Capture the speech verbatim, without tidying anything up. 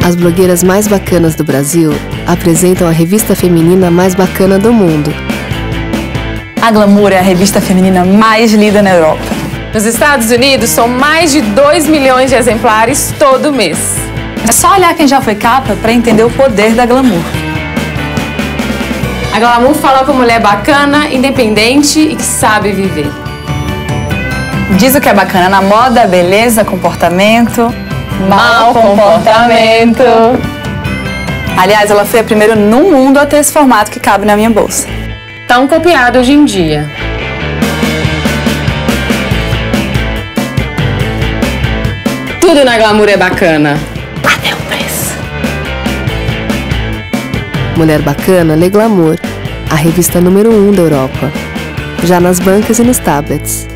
As blogueiras mais bacanas do Brasil apresentam a revista feminina mais bacana do mundo. A Glamour é a revista feminina mais lida na Europa. Nos Estados Unidos, são mais de dois milhões de exemplares todo mês. É só olhar quem já foi capa para entender o poder da Glamour. A Glamour fala com mulher bacana, independente e que sabe viver. Diz o que é bacana na moda, beleza, comportamento... Mau comportamento. Aliás, ela foi a primeira no mundo a ter esse formato que cabe na minha bolsa. Tão copiado hoje em dia. Tudo na Glamour é bacana. Até o preço. Mulher bacana lê Glamour, a revista número um da Europa. Já nas bancas e nos tablets.